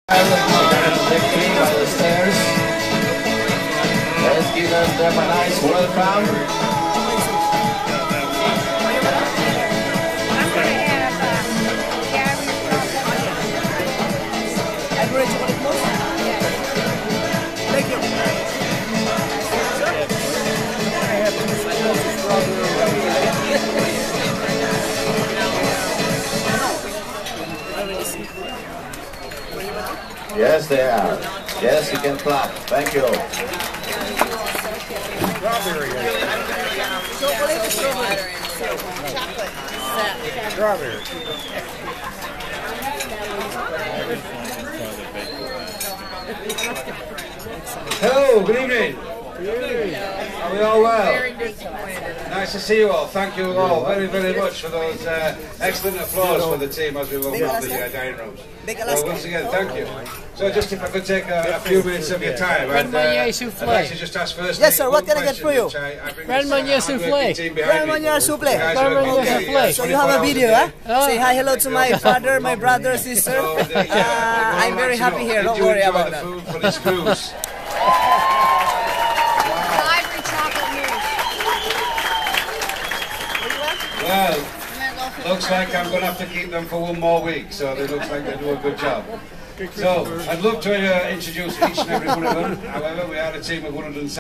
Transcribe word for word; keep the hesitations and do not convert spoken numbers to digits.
Victory by the stairs. Let's give them a nice welcome. Yes, they are. Yes, you can clap. Thank you. Strawberry. Strawberry. Hello, good evening. Are we all well? Nice to see you all. Thank you all very, very much for those uh, excellent applause for the team as we walk around the uh, dining rooms. So once again, thank you. So just if I could take a, a few minutes of your time, and, uh, I'd like to just ask first. Yes, sir. What can I get for you? Grand Marnier souffle. Grand Marnier souffle. Okay. So you have a video, huh? Oh. Say hi, hello to my father, my brother, sister. Uh, I'm very happy here. Don't worry about that. Food for this cruise. Well, looks like I'm going to have to keep them for one more week, so it looks like they do a good job. So, I'd love to uh, introduce each and every one of them. However, we are a team of one hundred